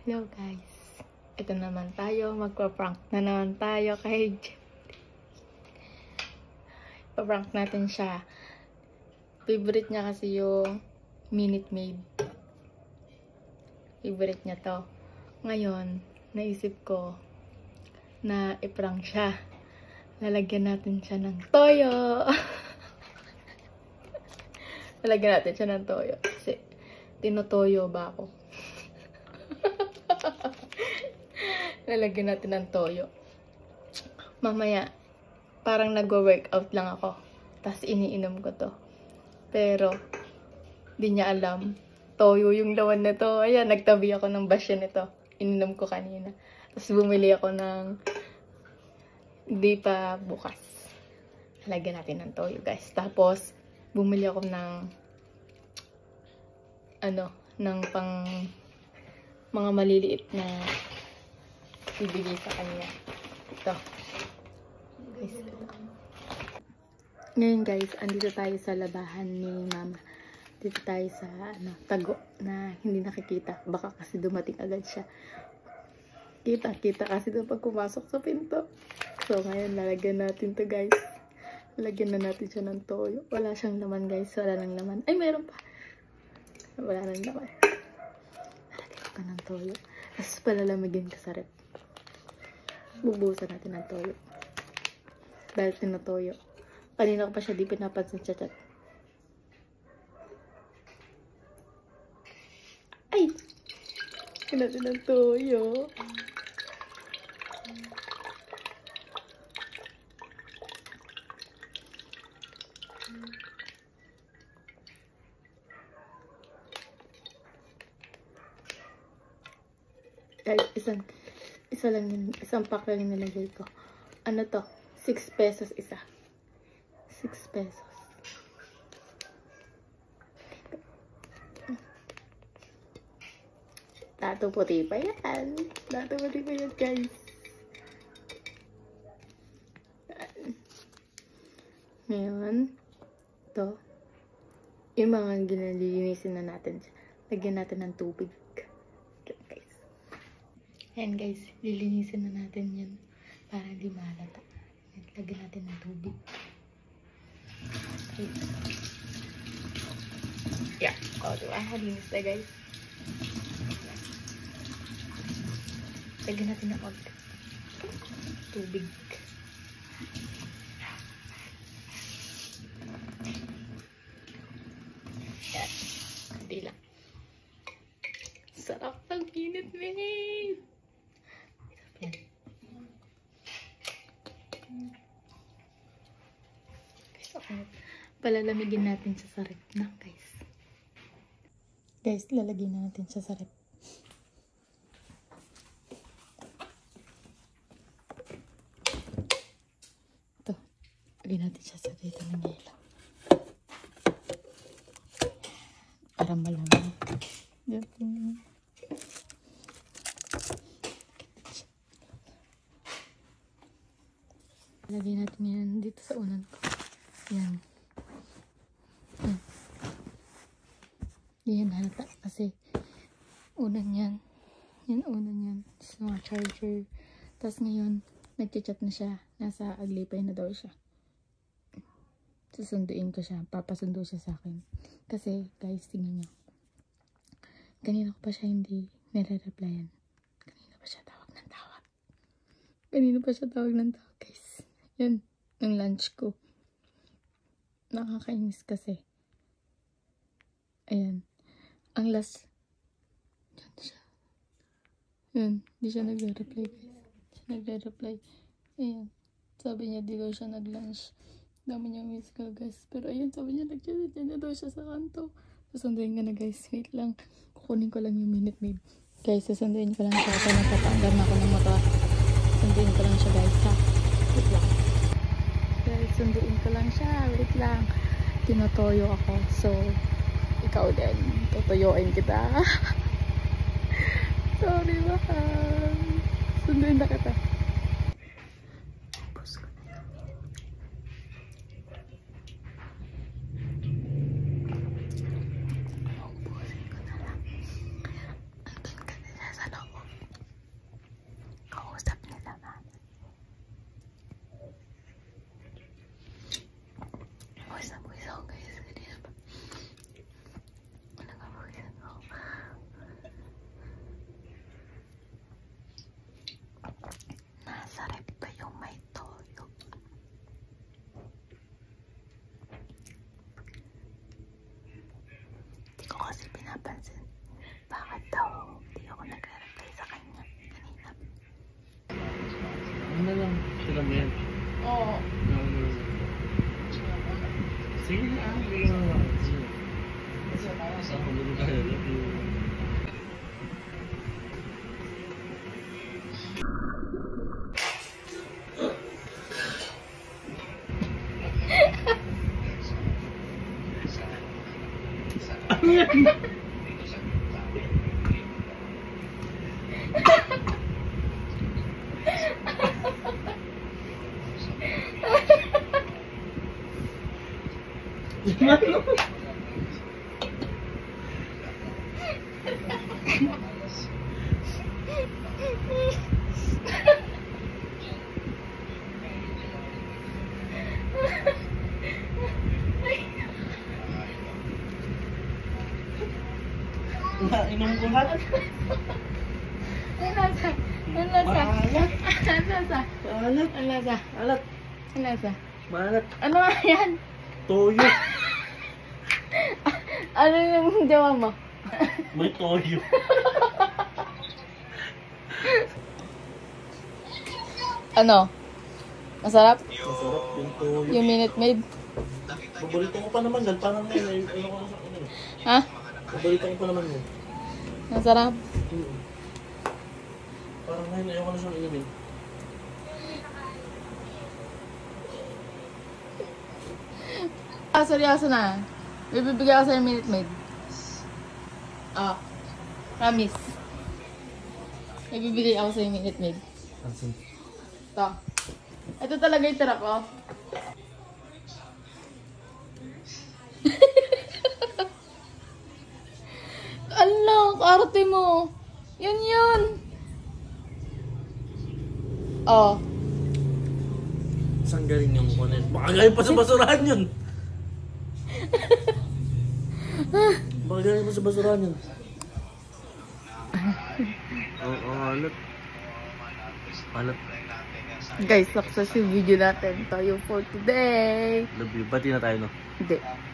Hello guys, ito naman tayo, magpa-prank na naman tayo kay Jeff. Pa-prank natin siya. Favorite niya kasi yung Minute Maid. Favorite niya to. Ngayon, naisip ko na i-prank siya. Lalagyan natin siya ng toyo. Lalagyan natin siya ng toyo. Kasi tinotoyo ba ako? Lalagyan natin ng toyo. Mamaya, parang nagwa-workout lang ako. Tapos iniinom ko to. Pero, di niya alam. Toyo yung lawan na to. Ayan, nagtabi ako ng basya nito. Ininom ko kanina. Tapos bumili ako ng hindi pa bukas. Lalagyan natin ng toyo, guys. Tapos, bumili ako ng ng pang mga maliliit na ibigay sa kanya. Ito. Guys, ito. Ngayon guys, andito tayo sa labahan ni Mama. Dito tayo sa tago na hindi nakikita. Baka kasi dumating agad siya. Kita kasi doon pag pumasok sa pinto. So ngayon, lalagyan natin to guys. Lalagyan na natin siya ng toyo. Wala siyang laman guys. Wala nang laman. Ay, meron pa. Wala nang laman. Lalagyan ko ng toyo. Tapos palalamigin ka sa rep. Bubuhusan natin ng toyo. Dahil tinatoyo. Kanina ko pa siya di pinapansin sa chat. Ay! Kinatin ng toyo. Guys, isang pack lang yung nilagay ko. Ano to? 6 pesos isa. 6 pesos. Dato puti pa yan. Dato puti pa yan, guys. Ngayon, ito. Yung mga ginalilinisin na natin. Lagyan natin ng tubig. Ayan guys, lilinisin na natin yan para hindi mahalata. Lagyan natin ng tubig. Okay. Yeah. O, diba? Linis na guys. Lagyan natin ng tubig. Yan. Hindi lang. Sarap ng Minute Maid! Yan. Guys, okay. Palalamigin natin sa rep na, guys. Guys, lalagyan natin sa rep. Ito. Lagyan natin siya sa dito ng yelo. Para malamig. Yan. Lagay natin yan dito sa unan ko. Yan. Yan. Yan halata kasi unan yan. Yan unan yan. Sa mga charger. Tapos ngayon, nagchat na siya. Nasa Aglipay na daw siya. Susunduin ko siya. Papasundo siya sa akin. Kasi, guys, tingnan niyo. Kanina ko pa siya hindi nire-replyan. Kanina pa siya tawag ng tawag. Guys. Yan, yung lunch ko. Nakakainis kasi. Ayan. Ang last. Yan siya. Yan, di siya nagre-reply guys. Siya nagre-reply. Ayan. Sabi niya, di daw siya nag-lunch. Dami niya miss ko guys. Pero ayan, sabi niya, nag-chat niya daw siya sa kanto. Sasunduin ka na guys. Wait lang. Kukunin ko lang yung Minute Maid. Guys, sasunduin ko lang siya. Kasi nagpapanggar na ako ng motor. Sasunduin ko lang siya guys ha. Wait lang. Guys, sunduin ko lang siya. Wait lang. Tinotoyo ako. So, ikaw din. Tutoyoin kita. Sorry mahal. Sunduin na kita. Ubus ko na yun. Ubusin ko na lang. Andun ka na sa loob. napansin. Bakit daw hindi ako nag-reply sa kanya kanina? Ano lang? Sila mo yan? Oo. Sige na, hindi ko naman. Sige. Ako din tayo. Love you. Ano yan? Ano? Nainom ko lahat. Ang lasa? Ang lasa? Maalat. Ang lasa? Maalat. Ang lasa? Alat. Ang lasa? Maalat. Ano nga yan? Toyo. Ano yung jawa mo? May toyo. Ano? Masarap? Masarap yung toyo. Yung Minute Maid? Paborito ko pa naman yan. Parang ngayon, ano ko sa ano. Ha? Paborito ko pa naman yun. Masarap? Parang ngayon, ayoko na siyang inumin. Seryoso na. Bibigyan ako sa'yo Minute Maid. Promise. Bibigyan ako sa'yo Minute Maid. Asin. Ito. Ito talaga yung tira ko. Ala, kaarte mo. Yun yun. Oh. Saan galing yung kunin? Baka galing pa sa basurahan yun. Baka galing pa sa basurahan yun. Alat. Alat. Guys, success yung video natin. Tayo for today. Love you. Bati na tayo, no? Hindi.